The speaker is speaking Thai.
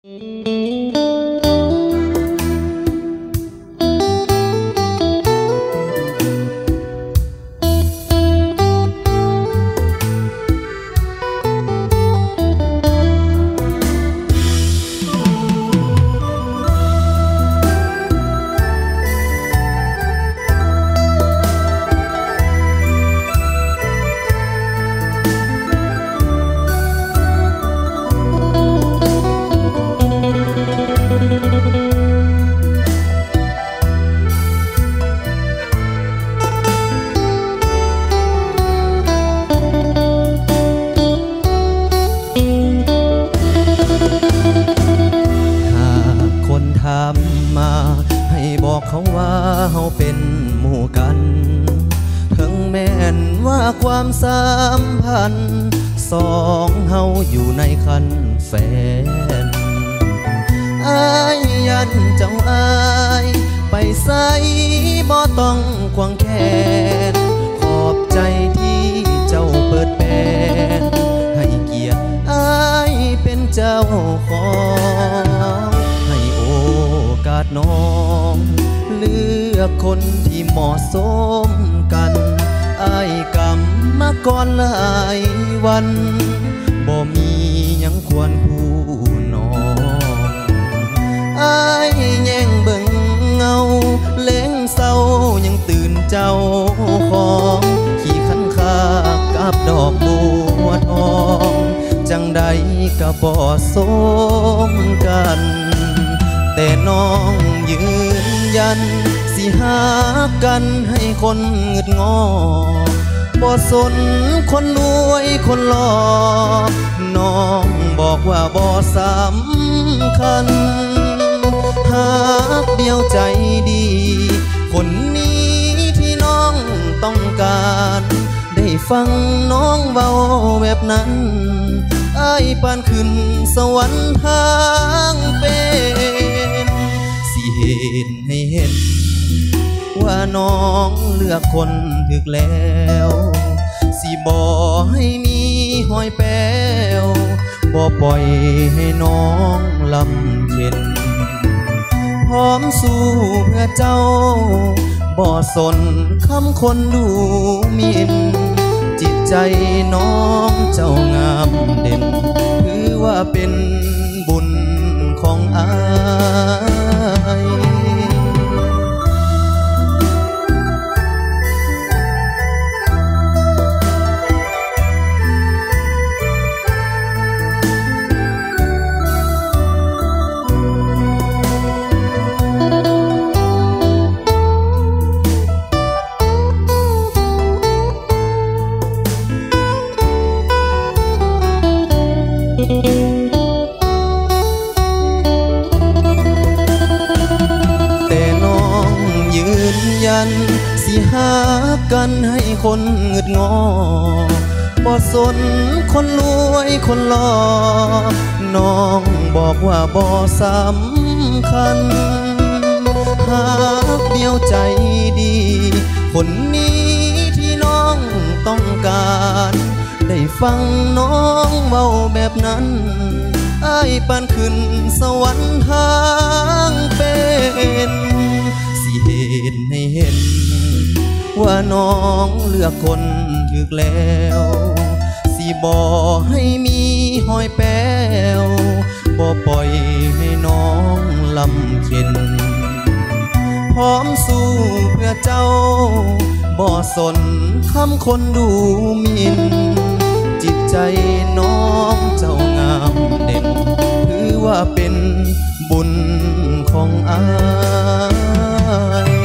เขาว่าเฮาเป็นหมู่กันถึงแม้นว่าความสัมพันธ์สองเฮาอยู่ในคันแฟนอ้ายยันเจ้าอ้ายไปใส่บ่ต้องควงแขนขอบใจที่เจ้าเปิดแปนให้เกียรติอ้ายเป็นเจ้าของให้โอกาสน้องเลือกคนที่เหมาะสมกันอ้ายกำมาก่อนหลายวันบ่มียังควรคู่น้องอ้ายแย่งเบิ่งเงาเล้งเศร้ายังตื่นเจ้าของขี่ขันคากับดอกบัวทองจังใดก็บ่สมกันแต่น้องยืนยันสิหากันให้คนเงึดงอบ่สนคนรวยคนหล่อน้องบอกว่าบ่สำคัญหากเดียวใจดีคนนี้ที่น้องต้องการได้ฟังน้องเบาแบบนั้นอ้ายปานขึ้นสวรรค์ทางเป็นสิเห็นให้เห็นว่าน้องเลือกคนถึกแล้วสิบ่ให้มีหอยแป้วบ่ปล่อยให้น้องลำเค็นพร้อมสู้เพื่อเจ้าบ่สนคำคนดูหมิ่นจิตใจน้องเจ้างามเด่นถือว่าเป็นบุญของอ้ายแต่น้องยืนยันสิหากันให้คนเงึดงอบ่สนคนรวยคนหล่อน้องบอกว่าบ่สำคัญหากเดียวใจดีคนนี้ที่น้องต้องการได้ฟังน้องเบาแบบนั้นอ้ายปานขึ้นสวรรค์ทางเป็นสิเห็นให้เห็นว่าน้องเลือกคนถึกแล้วสิบ่ให้มีหอยแป้วบ่ปล่อยให้น้องลำเค็นพร้อมสู้เพื่อเจ้าบ่สนคำคนดูหมิ่นจิตใจน้องเจ้างามเด่นถือว่าเป็นบุญของอ้าย